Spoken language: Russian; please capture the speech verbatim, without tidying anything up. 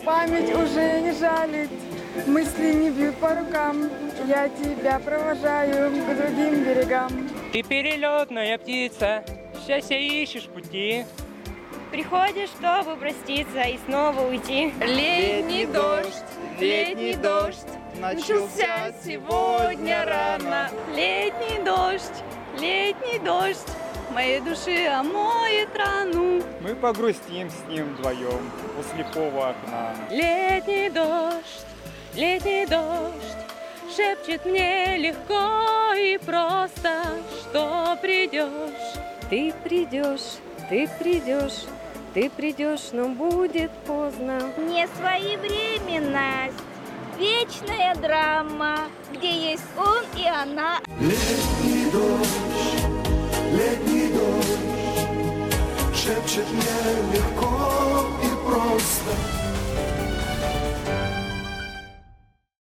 Память уже не жалит, мысли не бьют по рукам. Я тебя провожаю к другим берегам. Ты перелетная птица, счастья ищешь пути. Приходишь, чтобы проститься и снова уйти. Летний дождь, летний дождь, начался сегодня рано. Летний дождь, летний дождь, моей души омоет рану. Мы погрустим с ним вдвоем у слепого окна. Летний дождь, летний дождь, шепчет мне легко и просто, что придешь. Ты придешь, ты придешь, ты придешь, но будет поздно. Несвоевременность, вечная драма, где есть он и она. Летний дождь, летний дождь, шепчет мне легко и просто.